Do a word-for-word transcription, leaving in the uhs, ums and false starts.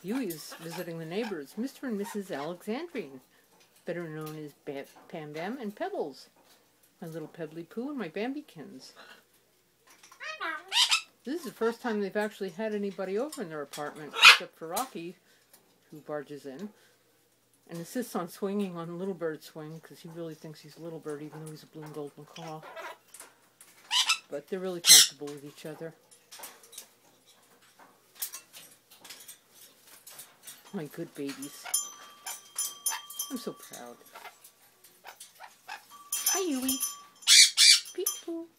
Huey is visiting the neighbors, Mister and Missus Alexandrine, better known as ba Pam Bam and Pebbles, my little Pebbly Poo and my Bambikins. This is the first time they've actually had anybody over in their apartment, except for Rocky, who barges in and insists on swinging on Little Bird's swing because he really thinks he's Little Bird, even though he's a blue and gold macaw. But they're really comfortable with each other. My good babies. I'm so proud. Hi, Huey. Peep-poo.